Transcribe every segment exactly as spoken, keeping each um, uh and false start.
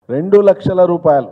రెండు లక్షల రూపాయలు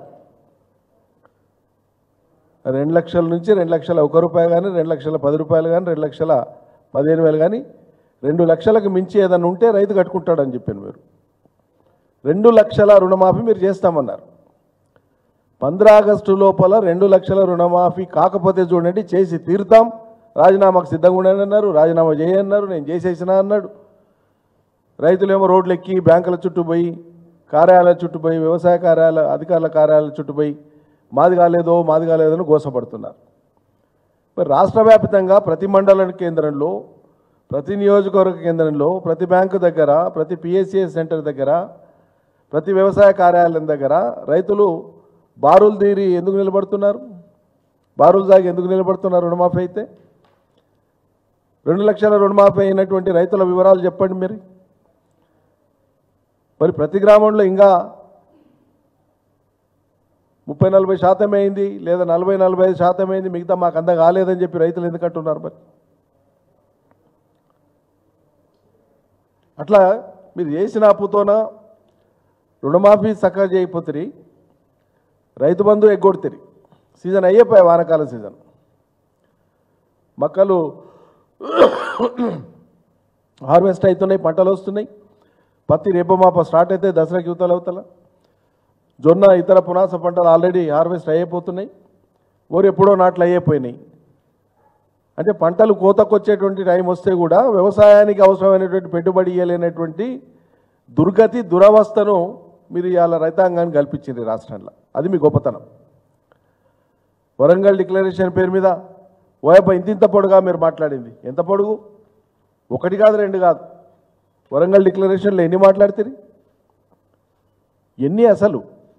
రెండు లక్షల నుంచి రెండు లక్షల ఒక రూపాయి కానీ రెండు లక్షల పది రూపాయలు కానీ రెండు లక్షల పదిహేను వేలు కానీ రెండు లక్షలకు మించి ఏదైనా ఉంటే రైతు కట్టుకుంటాడని చెప్పాను. మీరు రెండు లక్షల రుణమాఫీ మీరు చేస్తామన్నారు. పంద్రా ఆగస్టు లోపల రెండు లక్షల రుణమాఫీ కాకపోతే చూడండి చేసి తీరుతాం, రాజీనామాకు సిద్ధంగా ఉండని అన్నారు. రాజీనామా చేయన్నారు, నేను చేసేసినా అన్నాడు. రైతులేమో రోడ్లు ఎక్కి బ్యాంకుల చుట్టూ పోయి కార్యాలయాల చుట్టూ పోయి వ్యవసాయ కార్యాలయ అధికారుల కార్యాలయాల చుట్టూ పోయి మాది కాలేదో మాది కాలేదని గోసపడుతున్నారు. మరి రాష్ట్ర వ్యాప్తంగా ప్రతి మండల కేంద్రంలో, ప్రతి నియోజకవర్గ కేంద్రంలో, ప్రతి బ్యాంకు దగ్గర, ప్రతి పిఎస్సిఎస్ సెంటర్ దగ్గర, ప్రతి వ్యవసాయ కార్యాలయం దగ్గర రైతులు బారులు తీరి ఎందుకు నిలబడుతున్నారు? బారులు సాగి ఎందుకు నిలబడుతున్నారు? రుణమాఫీ అయితే రెండు లక్షల రుణమాఫీ అయినటువంటి రైతుల వివరాలు చెప్పండి మీరు. మరి ప్రతి గ్రామంలో ఇంకా ముప్పై నలభై శాతం అయింది, లేదా నలభై నలభై ఐదు శాతం అయింది, మిగతా మాకు అంత కాలేదని చెప్పి రైతులు ఎందుకంటున్నారు? మరి అట్లా మీరు చేసిన అప్పుతోన రుణమాఫీ చక్కగా చేయకపోతే రైతు బంధు ఎగ్గొడితే సీజన్ అయ్యేపోయాయి, వానాకాలం సీజన్. మొక్కలు హార్వెస్ట్ అవుతున్నాయి, పంటలు వస్తున్నాయి. పత్తి రేపమాప స్టార్ట్ అయితే దసరాకి యువతల అవతల. జొన్న ఇతర పునాస పంటలు ఆల్రెడీ హార్వెస్ట్ అయిపోతున్నాయి. ఓరు ఎప్పుడో నాట్లు అయిపోయినాయి. అంటే పంటలు కోతకొచ్చేటువంటి టైం వస్తే కూడా వ్యవసాయానికి అవసరమైనటువంటి పెట్టుబడి ఇవ్వలేనటువంటి దుర్గతి దురవస్థను మీరు ఇవాళ రైతాంగాన్ని కల్పించింది రాష్ట్రంలో. అది మీ గొప్పతనం. వరంగల్ డిక్లరేషన్ పేరు మీద ఓయప్ప ఇంత ఇంత పొడుగా మీరు మాట్లాడింది. ఎంత పొడుగు? ఒకటి కాదు, రెండు కాదు. వరంగల్ డిక్లరేషన్లో ఎన్ని మాట్లాడుతుంది? ఎన్ని అసలు?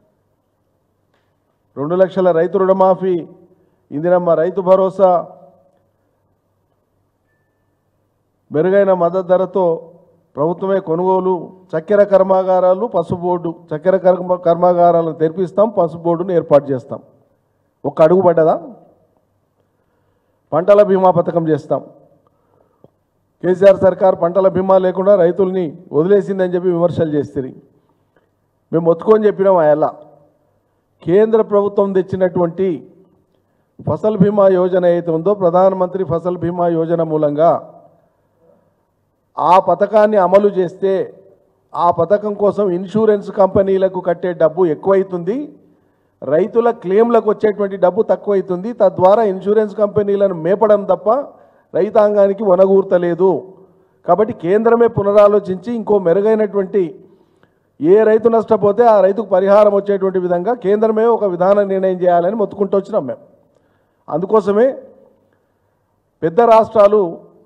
రెండు లక్షల రైతు రుణమాఫీ, ఇందిరమ్మ రైతు భరోసా, మెరుగైన మద్దతు ధరతో ప్రభుత్వమే కొనుగోలు, చక్కెర కర్మాగారాలు, పసుపు బోర్డు, చక్కెర కర్మ కర్మాగారాలను తెరిపిస్తాం, పసుపు బోర్డును ఏర్పాటు చేస్తాం. ఒక్క అడుగు పడ్డదా? పంటల బీమా పథకం చేస్తాం. కేసీఆర్ సర్కార్ పంటల బీమా లేకుండా రైతుల్ని వదిలేసిందని చెప్పి విమర్శలు చేస్తారు. మేము ఒత్తుకొని చెప్పినాం. అలా కేంద్ర ప్రభుత్వం తెచ్చినటువంటి ఫసల్ బీమా యోజన ఏదైతే ఉందో, ప్రధానమంత్రి ఫసల్ బీమా యోజన మూలంగా ఆ పథకాన్ని అమలు చేస్తే ఆ పథకం కోసం ఇన్సూరెన్స్ కంపెనీలకు కట్టే డబ్బు ఎక్కువైతుంది, రైతుల క్లెయిమ్లకు వచ్చేటువంటి డబ్బు తక్కువైతుంది. తద్వారా ఇన్సూరెన్స్ కంపెనీలను మేపడం తప్ప రైతాంగానికి వనగూర్తలేదు. కాబట్టి కేంద్రమే పునరాలోచించి ఇంకో మెరుగైనటువంటి, ఏ రైతు నష్టపోతే ఆ రైతుకు పరిహారం వచ్చేటువంటి విధంగా కేంద్రమే ఒక విధాన నిర్ణయం చేయాలని మొత్తుకుంటూ వచ్చినాం మేము. అందుకోసమే పెద్ద రాష్ట్రాలు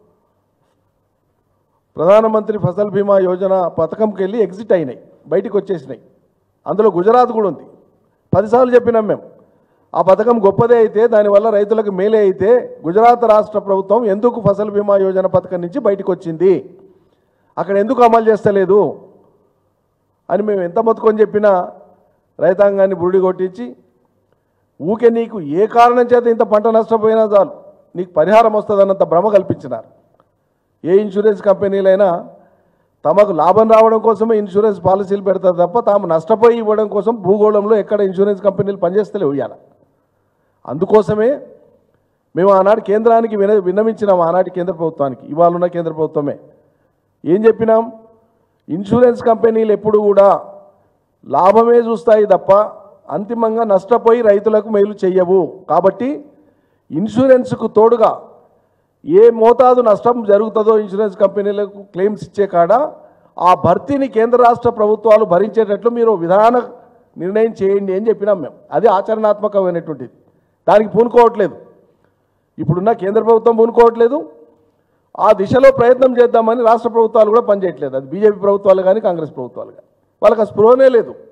ప్రధానమంత్రి ఫసల్ బీమా యోజన పథకంకి వెళ్ళి ఎగ్జిట్ అయినాయి, బయటికి వచ్చేసినాయి. అందులో గుజరాత్ కూడా ఉంది. పదిసార్లు చెప్పినాం మేము, ఆ పథకం గొప్పదే అయితే, దానివల్ల రైతులకు మేలే అయితే గుజరాత్ రాష్ట్ర ప్రభుత్వం ఎందుకు ఫసల్ బీమా యోజన పథకం నుంచి బయటకు వచ్చింది, అక్కడ ఎందుకు అమలు చేస్తలేదు అని మేము ఎంత మొత్తుకొని చెప్పినా రైతాంగాన్ని బురుడి కొట్టించి, ఊకే నీకు ఏ కారణం చేత ఇంత పంట నష్టపోయినా చాలు నీకు పరిహారం వస్తుందన్నంత భ్రమ కల్పించినారు. ఏ ఇన్సూరెన్స్ కంపెనీలైనా తమకు లాభం రావడం కోసమే ఇన్సూరెన్స్ పాలసీలు పెడతారు తప్ప తాము నష్టపోయి ఇవ్వడం కోసం భూగోళంలో ఎక్కడ ఇన్సూరెన్స్ కంపెనీలు పనిచేస్తలేవు ఇవాళ. అందుకోసమే మేము ఆనాడు కేంద్రానికి విన విన్నవించినాం ఆనాటి కేంద్ర ప్రభుత్వానికి, ఇవాళ ఉన్న కేంద్ర ప్రభుత్వమే. ఏం చెప్పినాం? ఇన్సూరెన్స్ కంపెనీలు ఎప్పుడు కూడా లాభమే చూస్తాయి తప్ప అంతిమంగా నష్టపోయి రైతులకు మేలు చెయ్యవు. కాబట్టి ఇన్సూరెన్స్కు తోడుగా ఏ మోతాదు నష్టం జరుగుతుందో ఇన్సూరెన్స్ కంపెనీలకు క్లెయిమ్స్ ఇచ్చే కాడ ఆ భర్తీని కేంద్ర రాష్ట్ర ప్రభుత్వాలు భరించేటట్లు మీరు విధాన నిర్ణయం చేయండి అని చెప్పినాం మేము. అది ఆచరణాత్మకమైనటువంటిది. దానికి పూనుకోవట్లేదు, ఇప్పుడున్న కేంద్ర ప్రభుత్వం పూనుకోవట్లేదు. ఆ దిశలో ప్రయత్నం చేద్దామని రాష్ట్ర ప్రభుత్వాలు కూడా పనిచేయట్లేదు. అది బీజేపీ ప్రభుత్వాలు కానీ కాంగ్రెస్ ప్రభుత్వాలు కానీ, వాళ్ళకి ఆ స్పృహనే లేదు.